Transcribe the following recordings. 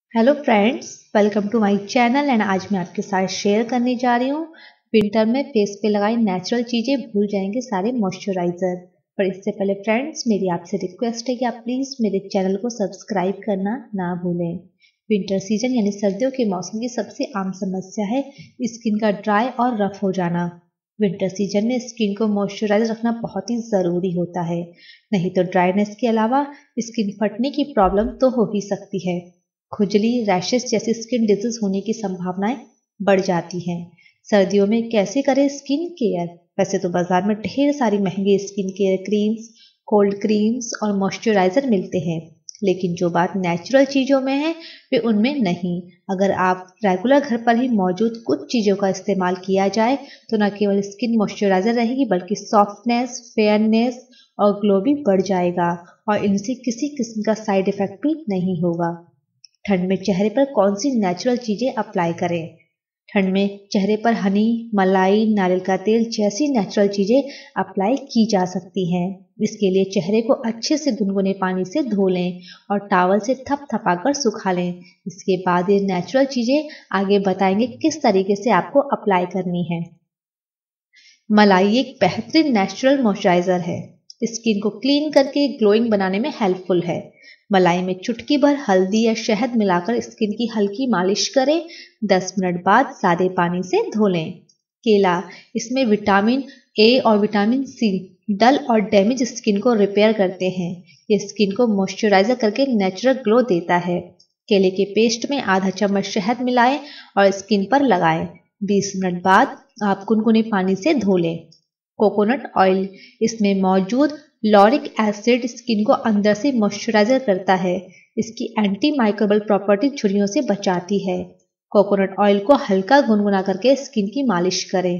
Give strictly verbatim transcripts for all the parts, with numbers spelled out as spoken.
Hello friends, welcome to my channel and आज मैं आपके साथ शेयर करने जा रही हूँ विंटर में फेस पे लगाई नेचुरल चीज़ें भूल जाएंगे सारे मॉइस्चराइज़र। पर इससे पहले फ्रेंड्स मेरी आपसे रिक्वेस्ट है कि आप प्लीज़ मेरे चैनल को सब्सक्राइब करना ना भूलें। विंटर सीजन यानी सर्दियों के मौसम की सबसे आम समस्या है स्किन का ड्राई और रफ हो जाना। विंटर सीजन में स्किन को मॉइस्चराइज रखना बहुत ही ज़रूरी होता है, नहीं तो ड्राइनेस के अलावा स्किन फटने की प्रॉब्लम तो हो ही सकती है। खुजली, रैशेस जैसी स्किन डिजीज होने की संभावनाएं बढ़ जाती हैं। सर्दियों में कैसे करें स्किन केयर? वैसे तो बाजार में ढेर सारी महंगी skin care creams, cold creams और मॉइस्चराइजर मिलते हैं, लेकिन जो बात नेचुरल चीज़ों में है वे उनमें नहीं। अगर आप रेगुलर घर पर ही मौजूद कुछ चीज़ों का इस्तेमाल किया जाए तो न केवल स्किन मॉइस्चराइजर रहेगी बल्कि सॉफ्टनेस, फेयरनेस और ग्लो भी बढ़ जाएगा और इनसे किसी किस्म का साइड इफेक्ट भी नहीं होगा। ठंड में चेहरे पर कौन सी नेचुरल चीज़ें अप्लाई करें? ठंड में चेहरे पर हनी, मलाई, नारियल का तेल जैसी नेचुरल चीज़ें अप्लाई की जा सकती हैं। इसके लिए चेहरे को अच्छे से गुनगुने पानी से धो लें और टॉवल से थपथपाकर सुखा लें। इसके बाद ये नेचुरल चीज़ें आगे बताएंगे किस तरीके से आपको अप्लाई करनी है। मलाई एक बेहतरीन नेचुरल मॉइस्चराइजर है, स्किन को क्लीन करके ग्लोइंग बनाने में हेल्पफुल है। मलाई में चुटकी भर हल्दी या शहद मिलाकर स्किन की हल्की मालिश करें। दस मिनट बाद सादे पानी से धो लें। केला, इसमें विटामिन ए और विटामिन सी डल और डैमेज स्किन को रिपेयर करते हैं। ये स्किन को मॉइस्चराइजर करके नेचुरल ग्लो देता है। केले के पेस्ट में आधा चम्मच शहद मिलाएं और स्किन पर लगाएं। बीस मिनट बाद आप गुनगुने पानी से धो लें। कोकोनट ऑयल, इसमें मौजूद लॉरिक एसिड स्किन को अंदर से मॉइस्चराइजर करता है। इसकी एंटी माइक्रोबल प्रॉपर्टी झुर्रियों से बचाती है। कोकोनट ऑयल को हल्का गुनगुना करके स्किन की मालिश करें।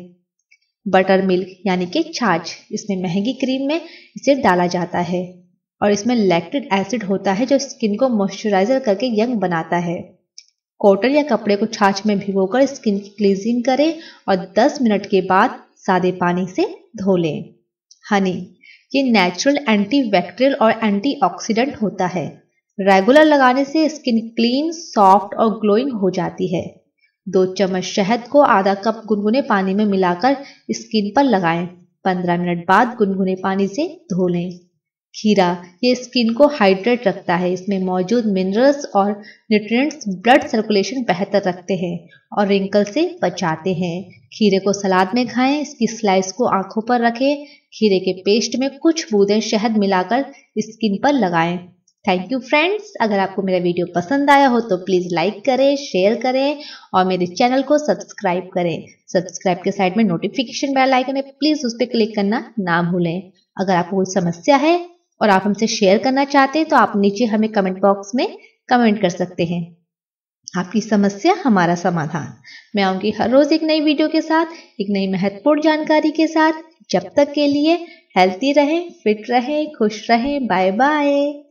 बटर मिल्क यानी कि छाछ, इसमें महंगी क्रीम में इसे डाला जाता है और इसमें लैक्टिक एसिड होता है जो स्किन को मॉइस्चराइजर करके यंग बनाता है। कॉटन या कपड़े को छाछ में भिगोकर स्किन की क्लींजिंग करें और दस मिनट के बाद सादे पानी से धो लें। हनी, ये नेचुरल एंटीबैक्टीरियल और एंटीऑक्सीडेंट होता है। रेगुलर लगाने से स्किन क्लीन, सॉफ्ट और ग्लोइंग हो जाती है। दो चम्मच शहद को आधा कप गुनगुने पानी में मिलाकर स्किन पर लगाएं। पंद्रह मिनट बाद गुनगुने पानी से धो लें। खीरा, ये स्किन को हाइड्रेट रखता है। इसमें मौजूद मिनरल्स और न्यूट्रिएंट्स ब्लड सर्कुलेशन बेहतर रखते हैं और रिंकल से बचाते हैं। खीरे को सलाद में खाएं। इसकी स्लाइस को आंखों पर रखें। खीरे के पेस्ट में कुछ बूंदें शहद मिलाकर स्किन पर लगाएं। थैंक यू फ्रेंड्स, अगर आपको मेरा वीडियो पसंद आया हो तो प्लीज़ लाइक करें, शेयर करें और मेरे चैनल को सब्सक्राइब करें। सब्सक्राइब के साइड में नोटिफिकेशन बेल आइकन है, प्लीज़ उस पर क्लिक करना ना भूलें। अगर आपको कोई समस्या है और आप हमसे शेयर करना चाहते हैं तो आप नीचे हमें कमेंट बॉक्स में कमेंट कर सकते हैं। आपकी समस्या हमारा समाधान। मैं आऊंगी हर रोज एक नई वीडियो के साथ, एक नई महत्वपूर्ण जानकारी के साथ। जब तक के लिए हेल्थी रहें, फिट रहें, खुश रहें। Bye bye.